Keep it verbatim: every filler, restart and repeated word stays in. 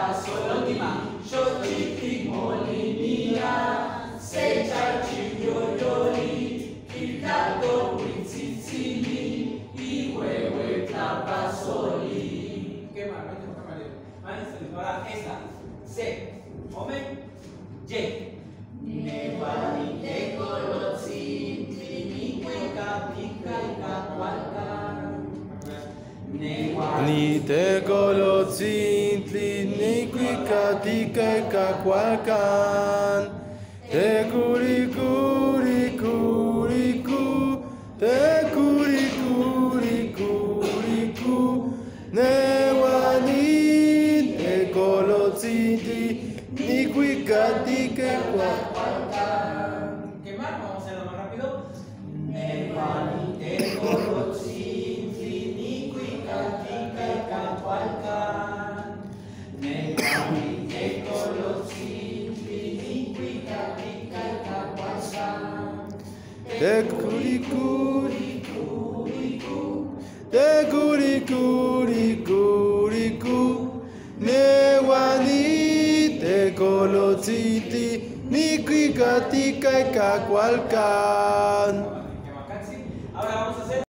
sol, la última. Yo chiqui molinía, se chachi yoyoli, il gato pizzizini, y huevo trapasoli. ¿Qué más? Vete por camarero. Ahora esta. C. Omen. Y. Nevani te colocin, ni cueca, pica y cacualca. Ni te colocintli, ni cuica, tica y cacualcan. Te curi, curi, curi, cu. Te curi, curi, curi, cu. Nevani te colocintli, ni cuica, tica y cacualcan. ¿Qué más? Vamos a hacerlo más rápido. Nevani te colocin. Te curi curi curi cu, te curi curi curi cu, Nevani te colociti, ni cuica tica y cacualca.